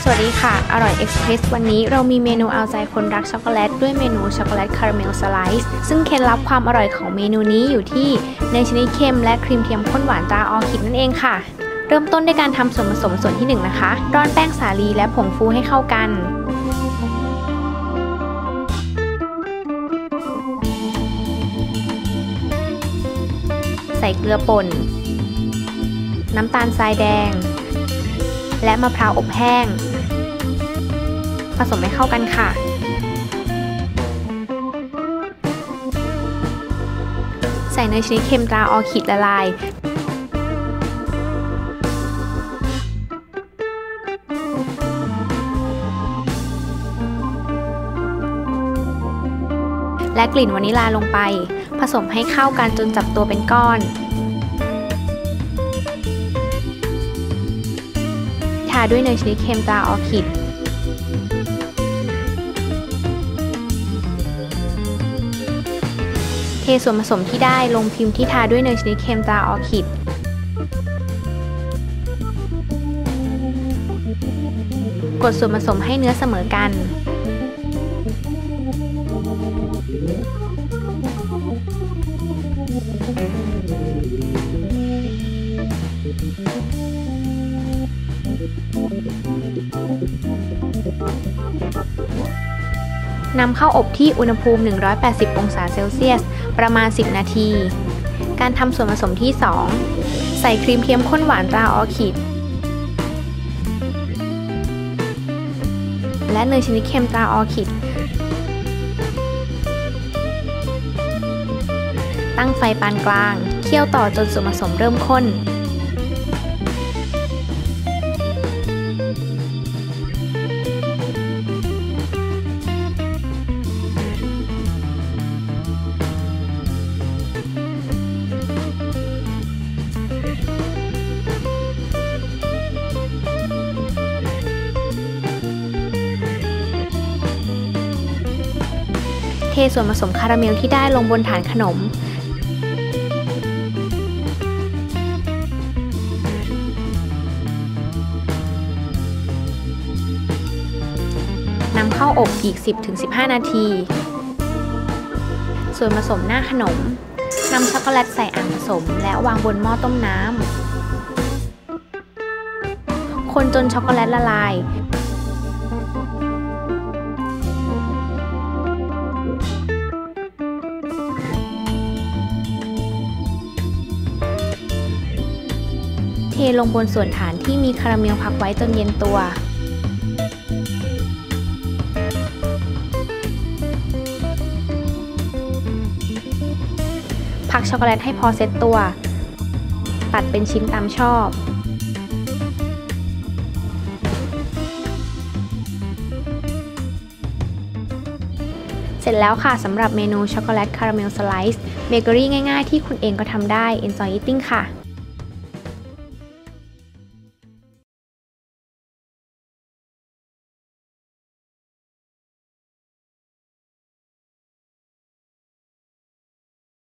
สวัสดีค่ะอร่อยเอ็กซ์เพรสวันนี้เรามีเมนูเอาใจคนรักช็อกโกแลตด้วยเมนูช็อกโกแลตคาราเมลสไลซ์ซึ่งเคล็ดลับความอร่อยของเมนูนี้อยู่ที่เนยชนิดเค็มและครีมเทียมข้นหวานตราออคิดนั่นเองค่ะเริ่มต้นด้วยการทำส่วนผสมส่วนที่1นะคะร่อนแป้งสาลีและผงฟูให้เข้ากันใส่เกลือป่นน้ำตาลทรายแดงและมะพร้าวอบแห้งผสมให้เข้ากันค่ะใส่เนยชนิดเค็มตราออคิดละลายและกลิ่นวานิลลาลงไปผสมให้เข้ากันจนจับตัวเป็นก้อนทาด้วยเนยชนิดเค็มตราออคิดเทส่วนผสมที่ได้ลงพิมพ์ที่ทาด้วยเนยชนิดเค็มตราออคิดกดส่วนผสมให้เนื้อเสมอกันนำเข้าอบที่อุณหภูมิ180องศาเซลเซียสประมาณ10นาทีการทำส่วนผสมที่2ใส่ครีมเทียมข้นหวานตราออคิดและเนยชนิดเค็มตราออคิดตั้งไฟปานกลางเคี่ยวต่อจนส่วนผสมเริ่มข้นเทส่วนผสมคาราเมลที่ได้ลงบนฐานขนมนำเข้าอบอีก 10-15 นาทีส่วนผสมหน้าขนมนำช็อกโกแลตใส่อ่างผสมและวางบนหม้อต้มน้ำคนจนช็อกโกแลตละลายเทลงบนส่วนฐานที่มีคาราเมลพักไว้จนเย็นตัวพักช็อกโกแลตให้พอเซ็ตตัวตัดเป็นชิ้นตามชอบเสร็จแล้วค่ะสำหรับเมนูช็อกโกแลตคาราเมลสไลซ์เบเกอรี่ง่ายๆที่คุณเองก็ทำได้ Enjoy eating ค่ะ